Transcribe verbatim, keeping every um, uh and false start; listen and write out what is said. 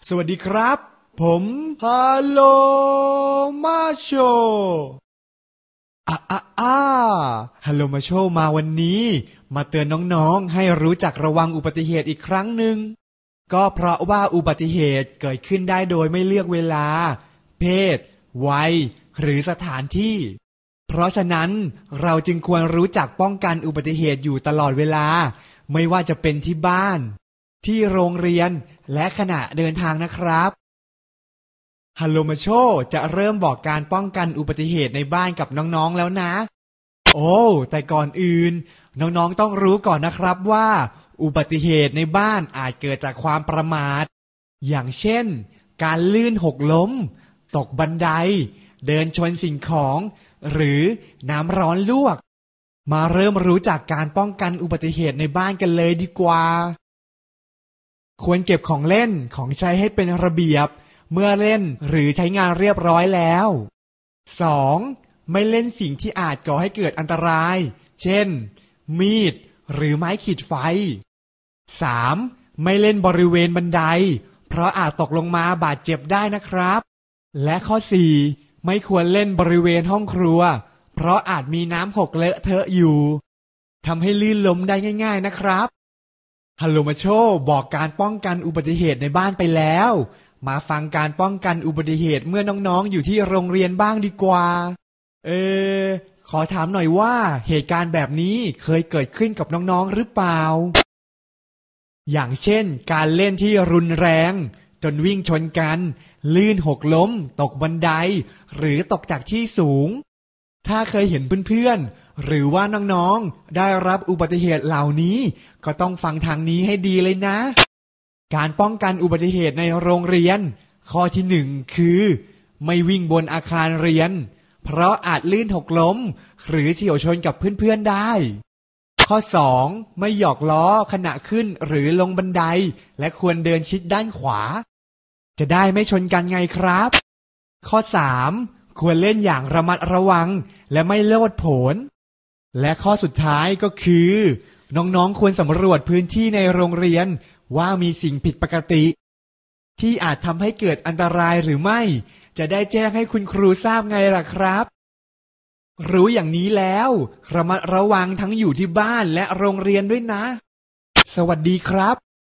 สวัสดีครับผมฮัลโหลมาโชอ่ะอ่ะอ่ะฮัลโหลมาโชมาวันนี้มาเตือนน้องๆให้รู้จักระวังอุบัติเหตุอีกครั้งหนึ่งก็เพราะว่าอุบัติเหตุเกิดขึ้นได้โดยไม่เลือกเวลาเพศวัยหรือสถานที่เพราะฉะนั้นเราจึงควรรู้จักป้องกันอุบัติเหตุอยู่ตลอดเวลาไม่ว่าจะเป็นที่บ้านที่โรงเรียนและขณะเดินทางนะครับฮัลโหลมาโชจะเริ่มบอกการป้องกันอุบัติเหตุในบ้านกับน้องๆแล้วนะโอ้แต่ก่อนอื่นน้องๆต้องรู้ก่อนนะครับว่าอุบัติเหตุในบ้านอาจเกิดจากความประมาทอย่างเช่นการลื่นหกล้มตกบันไดเดินชนสิ่งของหรือน้ำร้อนลวกมาเริ่มรู้จักการป้องกันอุบัติเหตุในบ้านกันเลยดีกว่าควรเก็บของเล่นของใช้ให้เป็นระเบียบเมื่อเล่นหรือใช้งานเรียบร้อยแล้ว สอง. ไม่เล่นสิ่งที่อาจก่อให้เกิดอันตรายเช่นมีดหรือไม้ขีดไฟ สาม. ไม่เล่นบริเวณบันไดเพราะอาจตกลงมาบาดเจ็บได้นะครับและข้อ สี่. ไม่ควรเล่นบริเวณห้องครัวเพราะอาจมีน้ำหกเลอะเทอะอยู่ทำให้ลื่นล้มได้ง่ายๆนะครับฮัลโหลมาโชบอกการป้องกันอุบัติเหตุในบ้านไปแล้วมาฟังการป้องกันอุบัติเหตุเมื่อน้องๆอยู่ที่โรงเรียนบ้างดีกว่าเออขอถามหน่อยว่าเหตุการณ์แบบนี้เคยเกิดขึ้นกับน้องๆหรือเปล่าอย่างเช่นการเล่นที่รุนแรงจนวิ่งชนกันลื่นหกล้มตกบันไดหรือตกจากที่สูงถ้าเคยเห็นเพื่อนๆหรือว่าน้องๆได้รับอุบัติเหตุเหล่านี้ก็ต้องฟังทางนี้ให้ดีเลยนะการป้องกันอุบัติเหตุในโรงเรียนข้อที่หนึ่งคือไม่วิ่งบนอาคารเรียนเพราะอาจลื่นหกล้มหรือเฉี่ยวชนกับเพื่อนๆได้ข้อสองไม่หยอกล้อขณะขึ้นหรือลงบันไดและควรเดินชิดด้านขวาจะได้ไม่ชนกันไงครับข้อสามควรเล่นอย่างระมัดระวังและไม่โลดโผนและข้อสุดท้ายก็คือน้องๆควรสำรวจพื้นที่ในโรงเรียนว่ามีสิ่งผิดปกติที่อาจทำให้เกิดอันตรายหรือไม่จะได้แจ้งให้คุณครูทราบไงล่ะครับรู้อย่างนี้แล้วระมัดระวังทั้งอยู่ที่บ้านและโรงเรียนด้วยนะสวัสดีครับ